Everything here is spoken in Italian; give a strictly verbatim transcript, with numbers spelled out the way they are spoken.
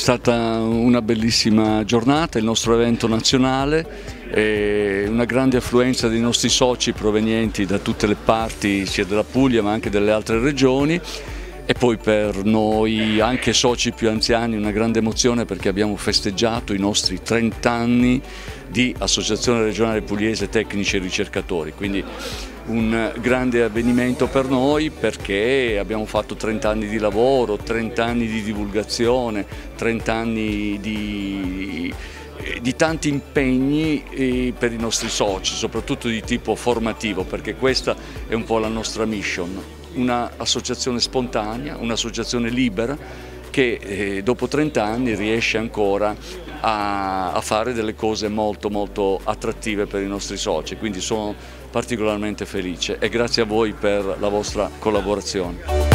stata una bellissima giornata, il nostro evento nazionale, e una grande affluenza dei nostri soci provenienti da tutte le parti, sia della Puglia ma anche delle altre regioni. E poi per noi, anche soci più anziani, una grande emozione perché abbiamo festeggiato i nostri trenta anni di Associazione Regionale Pugliese Tecnici e Ricercatori, quindi un grande avvenimento per noi perché abbiamo fatto trenta anni di lavoro, trenta anni di divulgazione, trenta anni di, di tanti impegni per i nostri soci, soprattutto di tipo formativo, perché questa è un po' la nostra mission. Un'associazione spontanea, un'associazione libera che eh, dopo trenta anni riesce ancora a, a fare delle cose molto molto attrattive per i nostri soci, quindi sono particolarmente felice e grazie a voi per la vostra collaborazione.